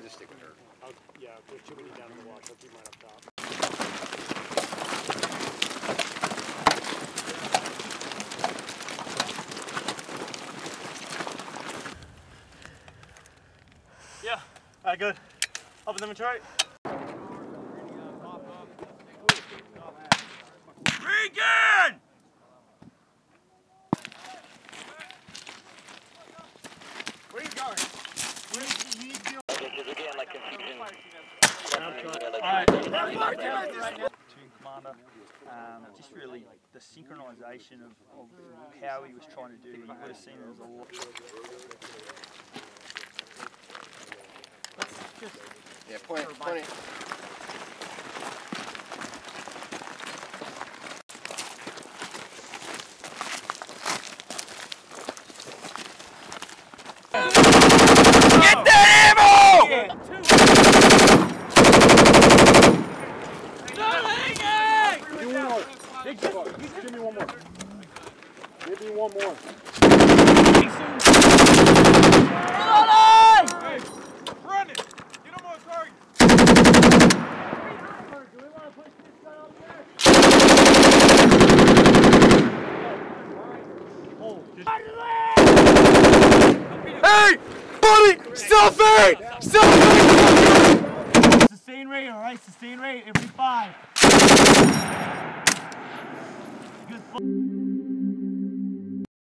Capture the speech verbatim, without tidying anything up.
just stick with her. I'll, yeah, there's too many down in the wash. I'll keep mine up top. Yeah. All right, good. Up in the inventory. Regan! Where are you going? Because again, like confusion. Alright, Platoon commander, um, just really the synchronisation of, of how he was trying to do. You would have seen there was a lot. Let's just Yeah, point, point it. Get that ammo! Hey, give, give me one more. Give me one more. Hey, run it! Get him on target! Do we want to push this guy up there? Hey! Buddy! Self-aid! Self-aid! Sustain rate, alright? Sustain rate every five. Good.